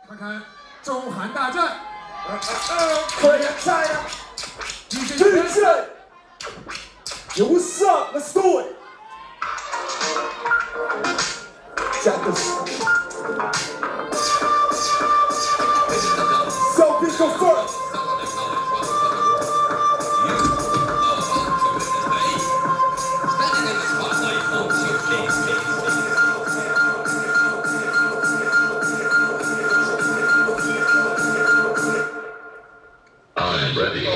看看中韩大战。 Korea China. DJ. Yo, what's up? Let's do it. Check this. So please go first. I'm ready.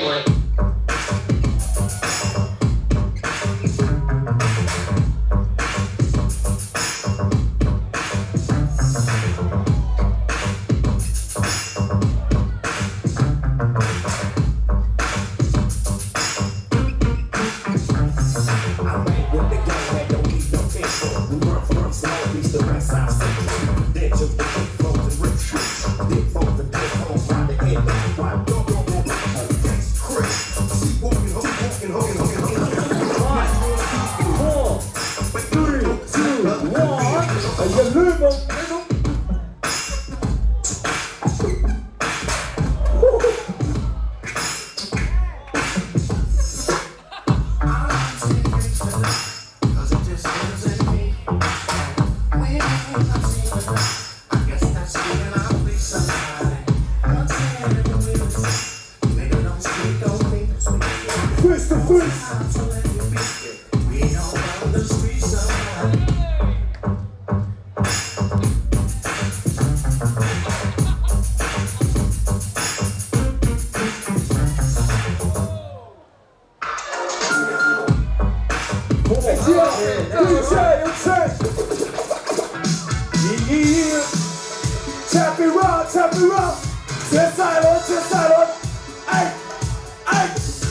Tap it rock, 决赛轮，哎哎。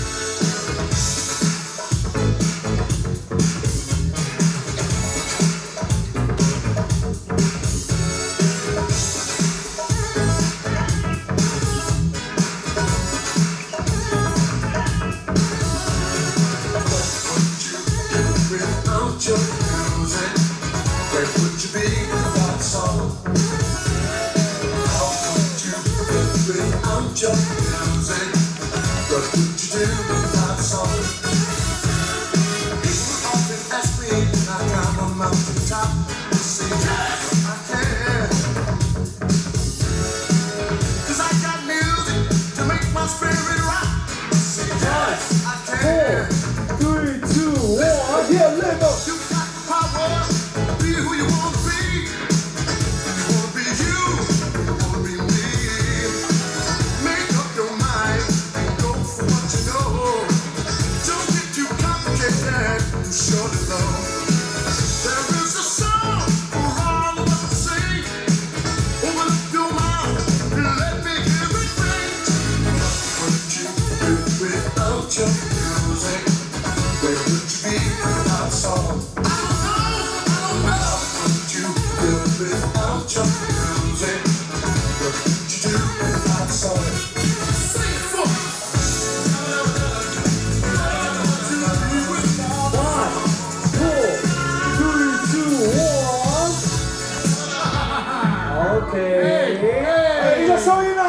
哎，这声音呢？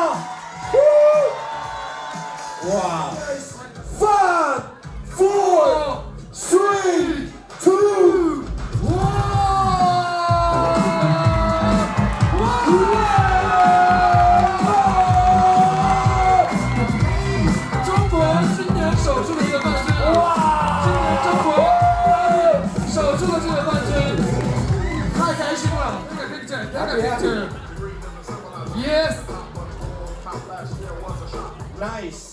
哇 ！5, 4, 3, 2, 1！ 中国今年守住了这个冠军！哇！今年中国守住了这个冠军，太开心了！那个 picture， 那个 picture。Yes. Nice.